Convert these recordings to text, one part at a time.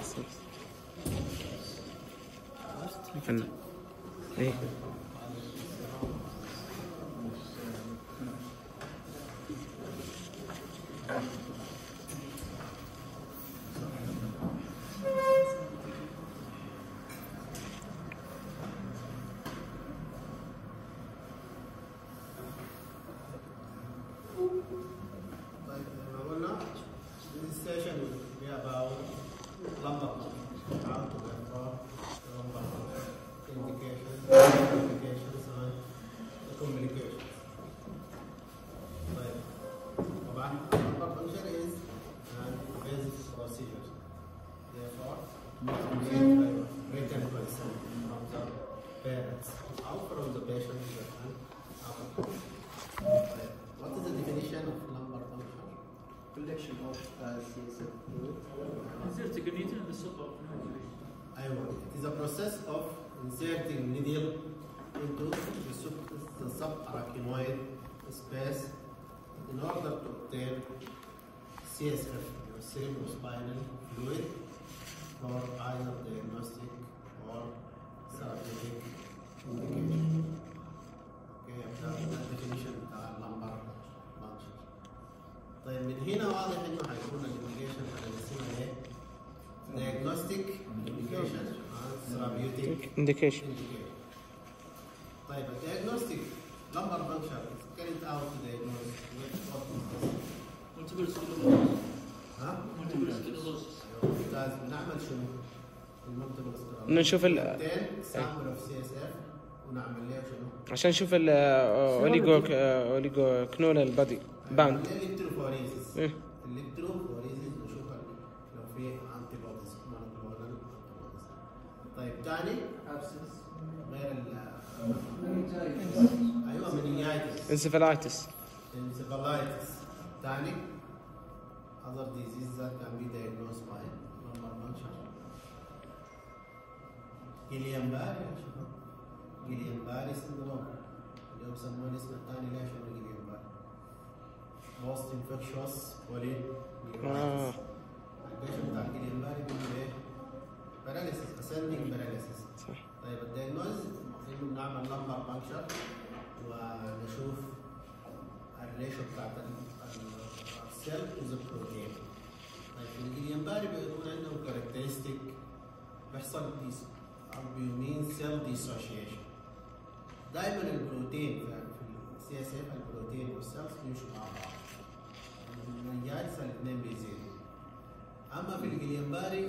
فن ايه collection of CSF fluid. Inserting needle in the sub of It is a process of inserting needle into the subarachnoid space in order to obtain CSF, cerebrospinal fluid, for either diagnostic or therapeutic indication. Okay, ده الديفينيشن بتاع اللمبر بانشر. طيب من هنا واضح انه هيكون الانديكيشن هنقسمها ايه؟ diagnostic indication and therapeutic indication. طيب الديagnostic lumbar puncture is carried out to diagnose multiple sclerosis. ها؟ multiple sclerosis. ممتاز. بنعمل شنو؟ المالتيبل سكلروسس. نشوف sample of CSF ونعمل ليه شنو؟ عشان نشوف اوليجو كنولال بادي باند. الالكتروفوريزيس. الالكتروفوريزيس نشوف لو في انتي بوديز مونوكلونال انتي بوديز. طيب ثاني غير ايوه منيايتس. انسفالايتس. ثاني other diseases that can be diagnosed by lumbar puncture. جيليان-باري يا شباب. جيليان-باري سندروم. اليوم سموه الاسم الثاني ليش شنو جيليان-باري؟ most infectious polyneuropathy. البيشن بتاع جيليان-باري بيقول ايه؟ paralysis ascending paralysis. صح. طيب الدياجنوز انه بنعمل lumbar puncture ونشوف الريشو بتاعت السيل تو ذا بروتين. طيب في الجيليان-باري بيكون عندهم كاركترستيك بيحصل البيومين سيل ديسوشيشن. دائما البروتين في السي اس اف البروتين والسيلز بيمشوا مع بعض. المنيايتس الاثنين بيزيدوا. اما في الجيليان-باري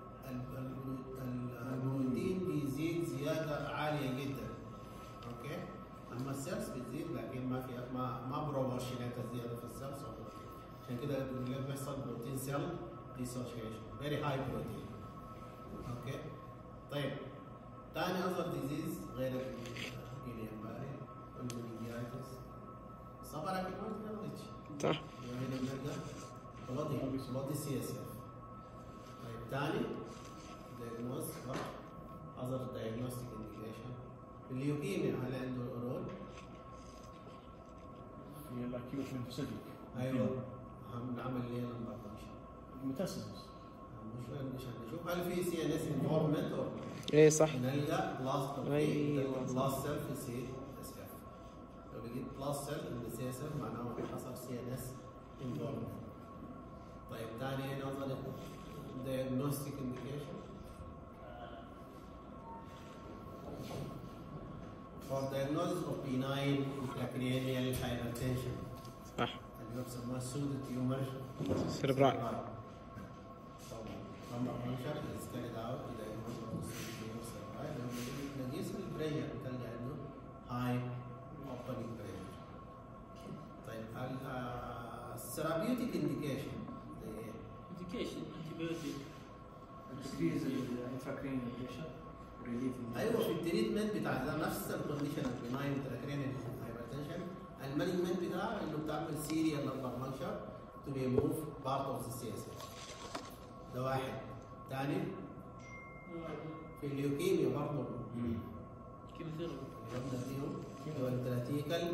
البروتين بيزيد زياده عاليه جدا. اوكي؟ اما السيلز بتزيد لكن ما في ما بروبورشنات الزياده في السيلز والبروتين. عشان كده بيقول لك بيحصل بروتين سيل ديسوشيشن فيري هاي بروتين. اوكي؟ طيب ثاني اصغر ديزيز غير الجيليان-باري المنيايتس سباراكينويد هيموريدج. صح. يعني بنلقى بلادي سي اس اف. طيب ثاني diagnose other diagnostic indication. الليوكيميا هل عنده رول؟ في الاكيوت ليمفوسيتيك. ايوه هنعمل ليه لمبر بانشر؟ ميتاسيس. مش نشوف هل في سي ان اس انفولمنت او ايه صح. نلقى بلاست أيوة. بلاست سيل في سي اس اف. لو لقيت بلاست سيل في سي اس اف معناه حصل سي ان اس انفولمنت. طيب ثاني نظر diagnostic indication for diagnosis of benign intracranial hypertension. صح. اللي بيسموها pseudo tumor سيربرال. lumbar puncture is carried out to diagnose of pseudo tumor cerebri. نقيس البريشر بتلقى انه high opening pressure. طيب الثيرابيوتيك indication indication antibiotic. increase intracranial pressure relief. ايوه في التريتمنت بتاع نفس الكونديشن البناين intracranial hypertension المانجمنت بتاعها انه بتعمل سيريال lumbar puncture to remove part of the CSF. ده واحد. ثاني في الليوكيميا برضه كيموثيرابي. قلنا فيهم هو التراتيكال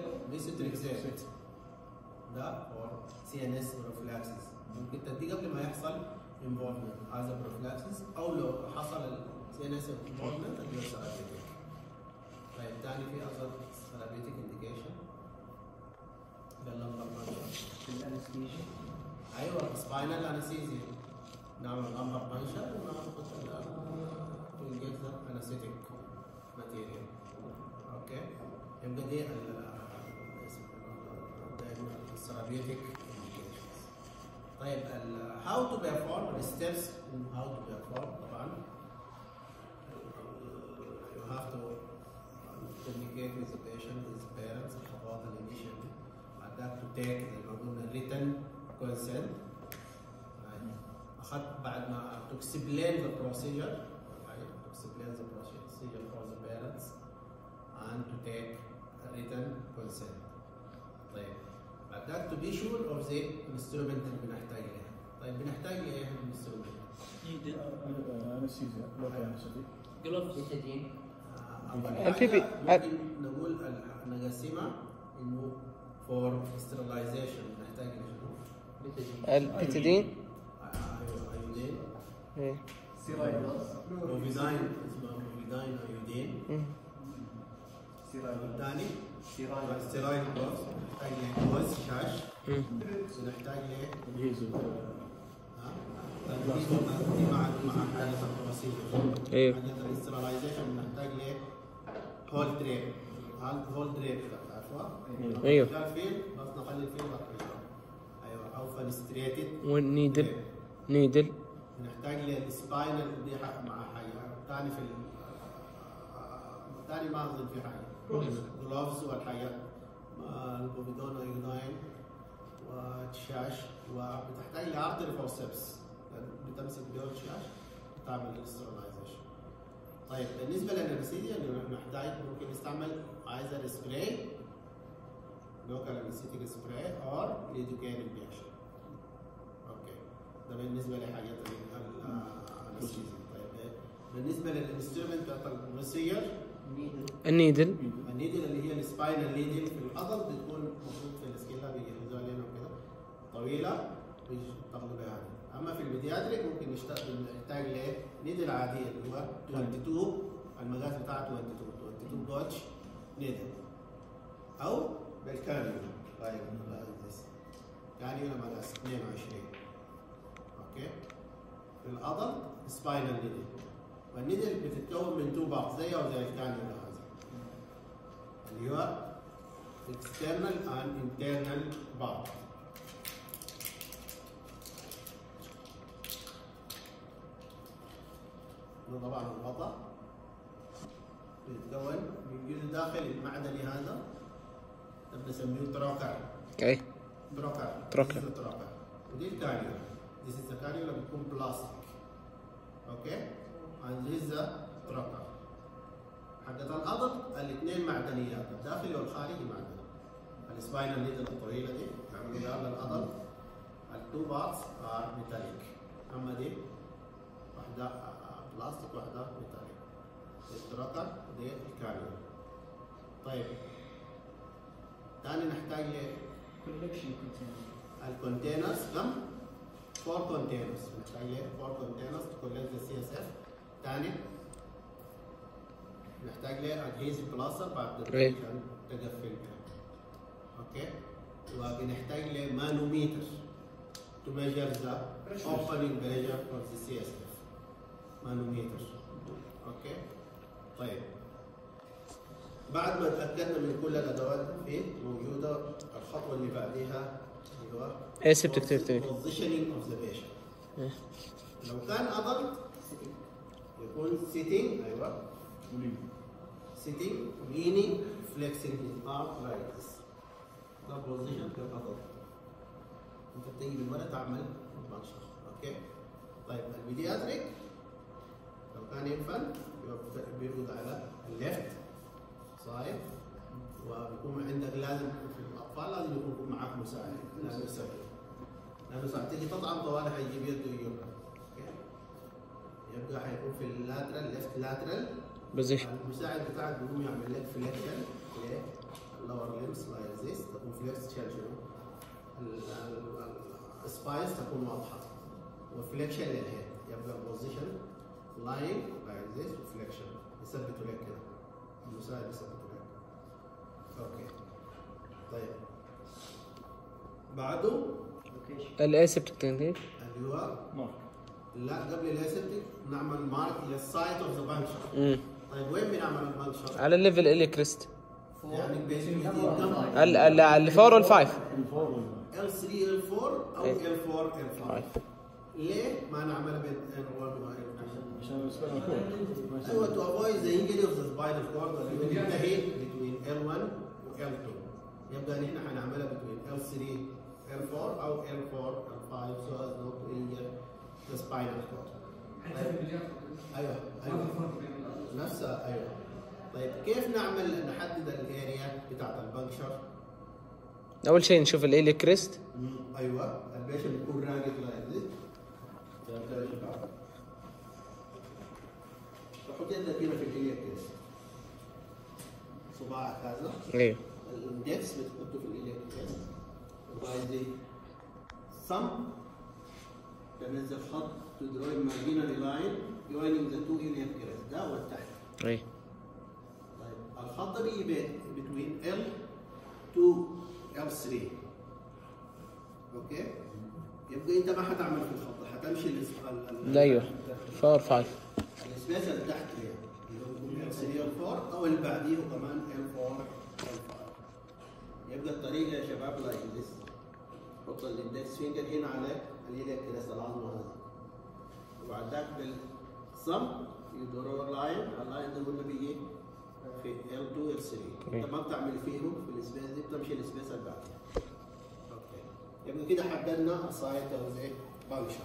ميثوتريكسيت. ده فور سي ان اس بروفلاكسيس. ممكن تدي قبل ما يحصل involvement as a prophylaxis او لو حصل CNS involvement اللي هو therapeutic. طيب ثاني في اصلا therapeutic indication لللمبر بانشر. الانستيجيا. ايوه سباينال انستيزيا نعمل لمبر بانشر وناخذ انجكت انستيك ماتيريال. اوكي يبقى دي الثيرابيوتيك indications. طيب how to perform steps in how to perform طبعا you have to communicate with the patient with the parents الخطوات الانيشال بعدك to take زي ما قلنا written consent. أخذت بعد ما to explain the procedure to explain the procedure for the parents and to take written consent. طيب بعدك to be sure of the instrument اللي بنحتاج لها. طيب بنحتاج لإيه الانسترومنت؟ انستيزيا لو كان انستيزيا. جلوفز. بيتادين. ممكن نقول نقسمها إنه for sterilization بنحتاج لشنو؟ البيتادين. أيوه أيودين. إيه. موفيداين اسمه موفيداين أيودين. الثاني ستيرويد بلس نحتاج له جوز شاش ونحتاج له الهيزو. دي مع حالة البروسيجر. ايوه. حالة الاسترلايزيشن نحتاج له هول دريب. هول دريب تعرفوها؟ ايوه. ده الفيل بس نخلي الفيل بقى. ايوه او فنستريتد. والنيدل. نيدل. نحتاج له السباينال دي مع حاجة. ثاني في ثاني ما اظن في حاجة. جلوفز والحاجات البوفيدون ايوداين وتشاش وبتحتاج لارتري فورسبس بتمسك دور الشاش وتعمل الاسترلايزيشن. طيب بالنسبه للانستيزيا نحتاج ممكن نستعمل ايزر سبراي لوكال انستيك سبراي او ليدوكين انجكشن. اوكي ده بالنسبه لحاجات الانستيزيا. طيب بالنسبه للانسترومنت بتاعت البروسيجر النيدل. النيدل اللي هي السباينال نيدل في العضل بتكون المفروض في السكيلا بيجهزوها لنا وكده طويله بيشتغلوا بها هذه. اما في البيدياتريك ممكن نحتاج لنيدل عاديه اللي هو 22 المقاس بتاعها 22 جوتش نيدل او بالكانيولا لايك ذس كانيولا مقاس 22. اوكي في العضل سباينال نيدل والنيدل بتتكون من 2 بارت زيها وزي الكانيولا هذا اللي هو external and internal part. ده طبعا الغطاء بيتكون من جزء داخل المعدني هذا ده بنسميه تروكر. اي. تروكر. ودي الكانيولا. This is the cannula بتكون بلاستيك. اوكي؟ and this is the trocar. حقت العضل الاثنين معدنيات الداخلي والخارجي معدني. السباينال نيدل الطويله دي تعمل لها العضل التو بارتس ار ميتاليك. اما دي واحده بلاستيك واحده ميتاليك. التروكر ودي الكانيولا. طيب ثاني نحتاج ل كولكشن كونتينر. الكونتينرز كم؟ 4 كونتينرز نحتاج ل 4 كونتينرز تكولكت CSF. ثاني نحتاج له adhesive plaster بعد عشان تقفل بها. اوكي وبنحتاج له مانوميتر to measure the opening pressure of the CSF. مانوميتر. اوكي طيب بعد ما تاكدنا من كل الادوات في موجوده الخطوه اللي بعديها اللي هو aseptic technique. positioning of the patient. لو كان adult يكون sitting ايوه sitting meaning flexing his arm like this. ده position في العضل. انت بتيجي بالورقه تعمل منشر. اوكي طيب البيدياتريك لو كان ينفن بيرقد على الليفت سايد وبيكون عندك لازم في الاطفال لازم يكون معك مساعد لازم يساعد لانه ساعات تيجي تطعم طوالي حيجيب يده يجيبها. يبقى حيكون في اللاترال ليفت لاترال بوزيشن. المساعد بتاعك بيقوم يعمل لك فليكشن اللور ليمس لايك ذيس تكون فليكشن شنو؟ السبايس تكون واضحه وفليكشن للهيد. يبقى البوزيشن لاين لايك ذيس وفليكشن يثبتوا لك كده، المساعد يثبتوا لك. اوكي طيب بعده الاسبتك تكنيك. اللي هو مارك. لا قبل الاسبتك نعمل مارك للسايت اوف ذا بانكشر. طيب وين بنعمل البانكشر؟ على الليفل اللي كريست. يعني بين الفور والفايف. L3 L4 او إيه. L4 L5. ليه ما نعملها بين L1 و L2؟ عشان السباينال كورد. ايوه to avoid the injury of the spinal cord اللي بينتهي between L1 و L2. يبقى نحن حنعملها between L3 L4 او L4 L5 so as not to injure the spinal cord. ايوه نفسها ايوه. طيب كيف نعمل نحدد الاريا بتاعت البنكشر؟ اول شيء نشوف الالي كريست. ايوه البيشن بيكون راقد لايك ذيس. يا شباب تحط يدك هنا في الاليا كريست، صباعك هذا ايوه الاندكس بتحطه في الاليا كريست وبعدين ثumb تنزل خط to draw imaginary line joining the two iliac crest ده والتحت. ايوه طيب الخط بيجي between L to L3. اوكي؟ يبقى انت ما حتعمل في الخط، حتمشي ايوه 4 5. السبيس اللي تحت هي اللي هو بيكون L3 L4 او اللي بعديه كمان L4 L5. يبقى الطريقه يا شباب لايك ذس. حط الاندكس فينجر هنا على اليدك كده العظمه هذه. وبعد ذاك بالصم يدور لاين، اللاين ده قلنا بيجي في L2 L3. انت ما بتعمل فيهم في السبيس دي، بتمشي السبيس اللي بعدها. اوكي يبقى كده حددنا السايت اوف ذا بانكشر.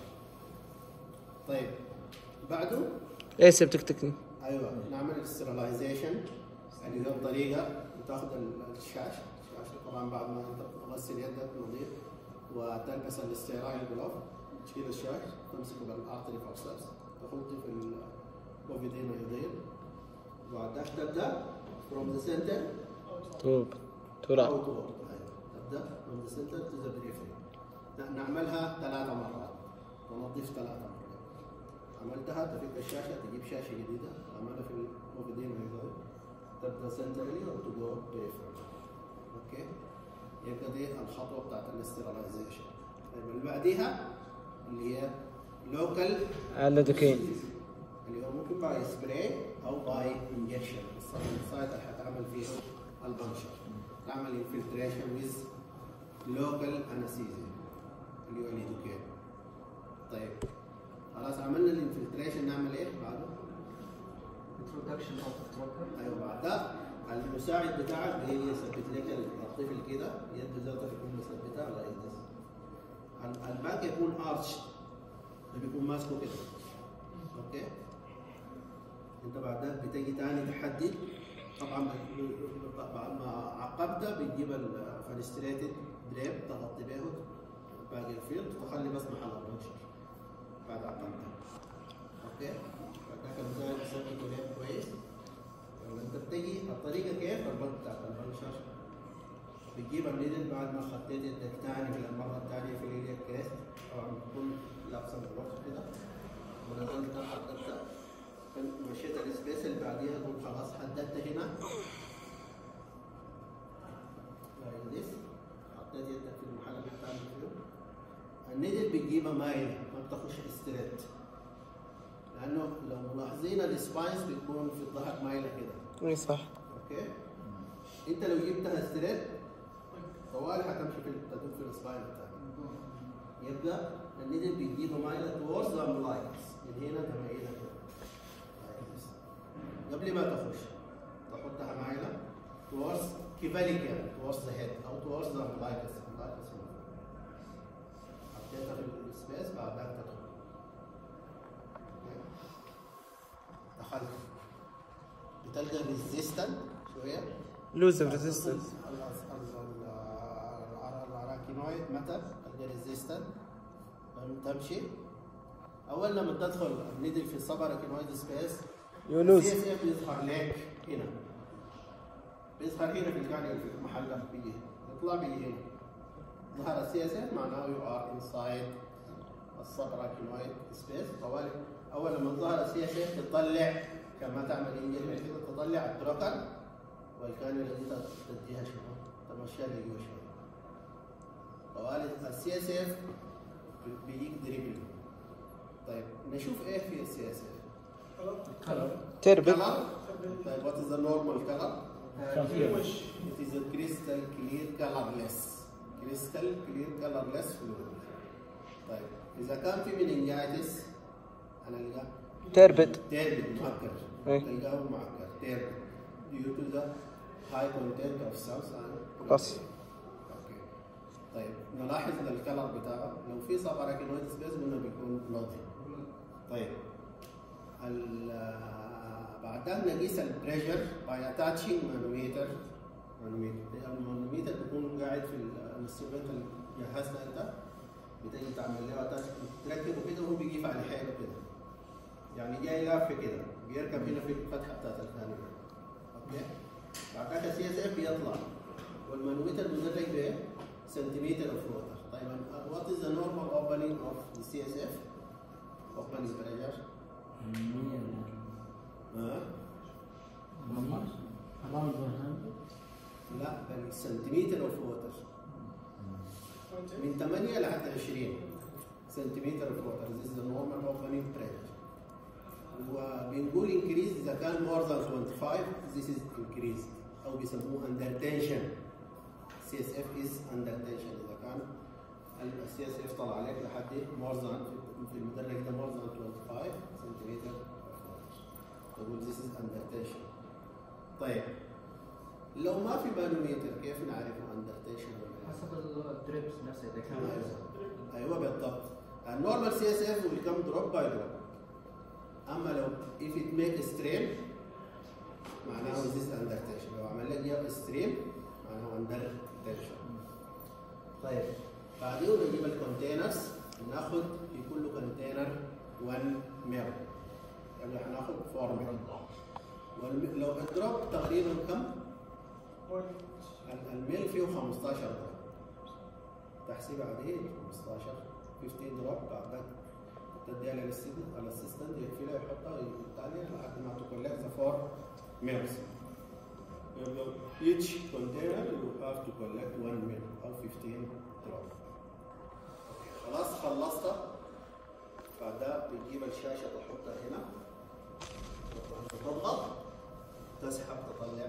طيب بعده اسبتك تكنيك. ايوه نعمل استرلايزيشن اللي هي الطريقه بتاخذ الشاشه طبعا بعد ما انت تغسل يدك نظيف وتلبس الاستيرايل جلوف، تشيل الشاش تمسكه بالارتري فورسبس تحطه في البوفيدين يدين وبعد ذاك تبدا from the center تو لا outward. تبدا from the center to the periphery. نعملها 3 مرات ونضيف 3 مرات. عملتها تفك الشاشه تجيب شاشه جديده تعملها في البوفيدين يدين تبدا سنترلي وتجو بريفري. اوكي يبقى دي الخطوه بتاعت الاسترلايزيشن. طيب اللي بعديها اللي هي لوكال اللودوكين. اللي هو ممكن باي سبراي او باي انجكشن. السايت اللي حتعمل فيه البنشر تعمل انفلتريشن ويز لوكال انستيزيا اللي هو الليدوكين. طيب خلاص عملنا الانفلتريشن نعمل ايه بعده؟ introduction of tracker. ايوه بعدها المساعد بتاعك بيجي يثبت لك الطفل كده يده ذاته بيكون مثبتها على ايدك. الباك يكون ارش بيكون ماسكه كده. اوكي انت بعدها بتجي تاني تحدد. طبعا بعد ما عقبتها بتجيب الفنستريتد دريب تغطي به باقي الفيلد وتخلي بس محل البنشر بعد عقبتها. اوكي بعدها المساعد يثبت دريب كويس. لما انت بتجي الطريقه كيف الربط بتاعت البنشر بتجيب النيدل بعد ما خطيت يدك تاني في المره الثانيه في اليد كيس طبعا بتكون لابسه الوقت كده ونزلت حددت مشيت السبيس اللي بعديها تقول خلاص حددت هنا لايك حطيت يدك في المحل اللي بتعمل فيه. النيدل بتجيبها مايله ما بتخش ستريت لانه لو ملاحظين السبايس بتكون في الظهر مايله كده. اي صح. اوكي انت لو جبتها ستريت طوال حتمشي تدور في السباين بتاعك. يبقى النيدل بتجيبها مايله towards the umbilicus من هنا تميلها كده قبل ما تخش تحطها مايله towards كيفاليكال towards the head او towards the umbilicus. حطيتها في السبيس بعدها تدخل. دخلت بتلقى ريزيستنت شويه لوز اوف ريزيستنس. الراكينويد متى تلقى ريزيستنت تمشي. اول لما تدخل النيدل في السب راكينويد سبيس يولوز سي اس اف بيظهر لك هنا، بيظهر هنا في الكارنيال في محله بيجي يطلع بيجي هنا. ظهر السي اس اف معناه يو ار انسايد السب اراكينويد سبيس. طوالي اول لما ظهر السي اس اف تطلع كما تعمل انجل كده، تطلع التروكر والكانيولا دي تديها شنو؟ تمشيها لجوا شويه. طوالي السي اس اف بيجيك دريبل. طيب نشوف ايه في السي اس اف؟ تربت. طيب what is the normal color? It is a crystal clear colorless. crystal clear colorless fluid. طيب إذا كان في meningitis أنا ألقاه تربت. معكر. تلقاه معكر تربت due to the high content of cells and بس. اوكي. طيب نلاحظ الكلر بتاعه لو في سب اراكينويد سبيس قلنا بيكون بلودي. طيب بعدين نقيس البريشر باي اتاتشنج مانوميتر. المانوميتر بيكون قاعد في الانسترومنت اللي جهزنا انت، بتيجي تعمل له اتاتش تركبه كده وهو بيقيف على حيله كده، يعني جاي لافه كده بيركب هنا في الفتحه بتاعت الكانيولا. اوكي. بعد كده السي اس اف بيطلع والمانوميتر بيدرج ب سنتيمتر اوف ووتر. طيب what is the normal opening of the CSF? opening pressure؟ لا بالسنتيمتر اوف ووتر من 8 لحد 20 سنتيمتر اوف ووتر. This is the normal opening pressure. وبنقول increase اذا كان more than 25 this is increased او بيسموه under tension. CSF is under tension. اذا كان السي اس اف طلع عليك لحد more than في المدرج ده more than 25 سنتيمتر تقول this is under tension. طيب لو ما في مانوميتر كيف نعرفه under tension ولا حسب الدريبس نفسه اذا كان ايوه بالضبط. النورمال سي اس اف will come drop by drop. اما لو if it make strain معناه this under tension. لو عمل لك stream معناه under tension. طيب بعدين نجيب الكونتينرز ناخذ في كل كونتينر 1 مل، يعني هناخذ 4 مل. لو الدروب تقريبا كم؟ الميل فيه 15 دروب. تحسيب عادي 15 دروب. بعد تديها على الاسيستنت يقفلها يحطها الثانيه لحد ما تكولكت 4 ملز. each container you have to collect 1 mil or 15 drop. خلاص خلصت. بعدها بتجيب الشاشه تحطها هنا تضغط تسحب تطلع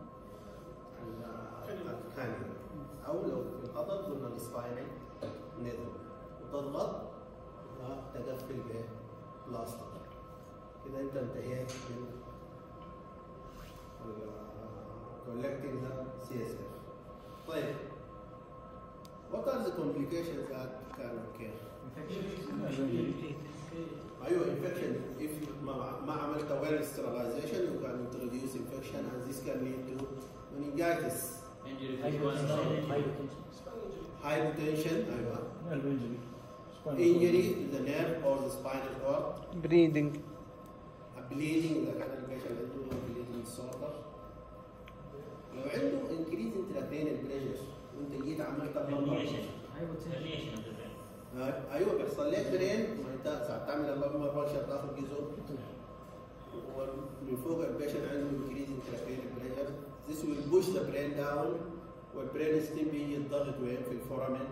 الكانيولا، او لو في القطر قلنا السباينال نيدل وتضغط وتقفل بلاستر. كده انت انتهيت من collecting the CSF. طيب what are the complications that can occur? ايوه infection. if ما عملت well sterilization you can introduce infection and this can lead to meningitis. hypotension ايوه. injury to the nerve or the spinal cord. breathing. bleeding اذا كان البيشنت عنده bleeding disorder. لو عنده increase intracranial pressure وانت جيت عملت ايوه بيحصل لك برين وانت ساعه تعمل اللمبه برشا تاخذ جزء ومن فوق البيشنت عنده increase intracranial pressure. this will push the brain down والبرين ستيم بيجي الضغط وين في الفورامين.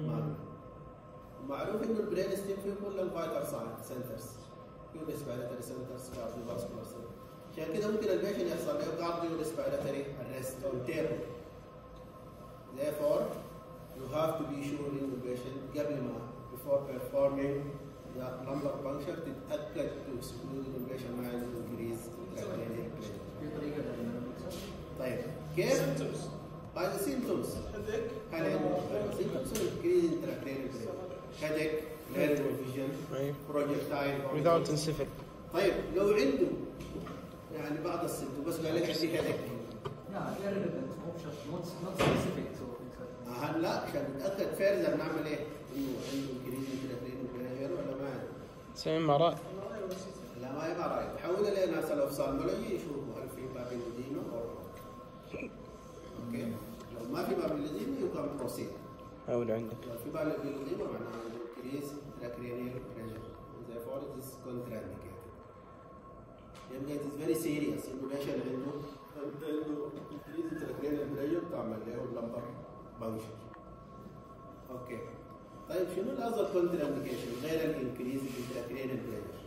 معروف انه البرين ستيم فيه كل الفايتال سنترز، فيه ريسبيراتوري سنترز كارديوفاسكولار سنترز. عشان كده ممكن البيشنت يحصل له كارديو ريسبيراتوري arrest or تيرو. therefore you have to be sure in the patient قبل ما before performing the lumbar puncture تتاكد to exclude the patient ما عنده increase intracranial pressure. في طريقه طيب كيف؟ by the symptoms. هل عنده symptoms of increase intracranial pressure؟ headache, blurred vision, projectile without encephalopathy. طيب لو عنده يعني بعض السيمتوم بس قال لك عندي headache. Yeah, irrelevant options, not specific to it. لا عشان نتاكد فيرزر نعمل ايه؟ انه عنده انكريز انترافيرين بريشر ولا ما عنده؟ تسوي MRI. لا ما يبقى رايت. تحول لناس الاوفثالمولوجي يشوفوا هل في بابيلوديما او اوكي؟ لو ما في بابيلوديما يو كان بروسيد. حاول عندك. لو في بابيلوديما معناها انكريز intracranial pressure. Therefore, it is contraindicated. يبقى it is very serious. إنه patient عنده increase intracranial pressure تعمل له lumbar puncture. أوكي. طيب شنو الأذر contraindication غير الانكريز intracranial pressure؟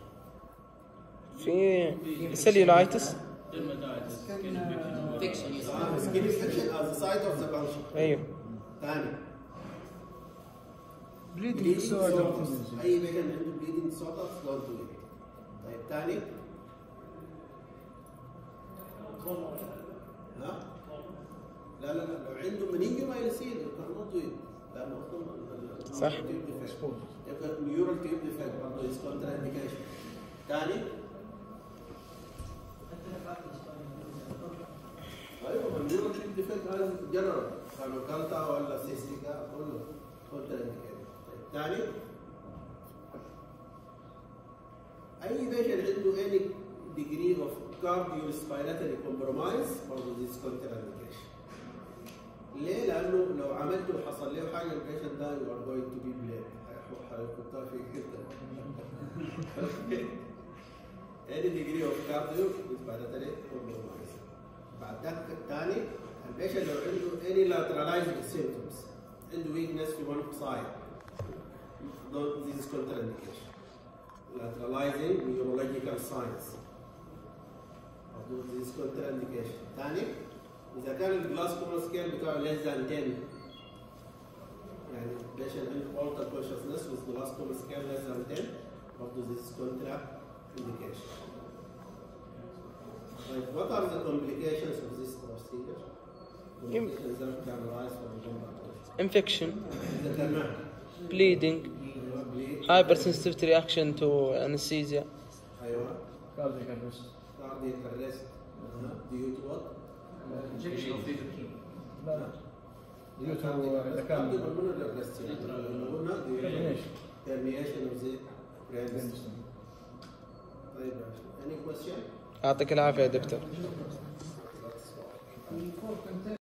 في سيلولايتس. فيكشن skin infection as the site of the puncture. ايوه. ثاني bleeding disorder. اي بيشنت عنده bleeding disorders don't do it. طيب ثاني ها؟ لا لو عنده meningomyelin you cannot do it لانه اصلا صح. يبقى neural tube defect برضه is contraindication. ثاني ايوه النيورال تيوب ديفكت هذا جنرال كانوا كالتا ولا سيستيكا كله contraindicated. ثاني اي بيشنت عنده any degree of cardiorespiratory compromise برضه this contraindication. ليه؟ لانه لو عملته وحصل له حاجه البيشنت ده you are going to be blamed حيحطها في حته. any degree of cardiorespiratory compromise. بعد ذاك الثاني البيشنت لو عنده any lateralized symptoms عنده weakness في one side this is contraindication. lateralizing neurological signs this is contraindication. ثاني إذا كان الجلاس كوما سكيل بتاعه less than 10 يعني patient عنده altered consciousness with glass coma scale less than 10 برضه this is contraindication. Right. What are the complications of this procedure? Complications that can arise from lumbar infection, ذكرناها. bleeding, bleed. hypersensitivity reaction to anesthesia. أيوة. cardiac arrest. Cardiac arrest. Due to what? injection of lidocaine. لا لا due to إذا كان pulmonary arrest يعني قلنا termination of the brain. طيب any question؟ يعطيك العافية يا دكتور.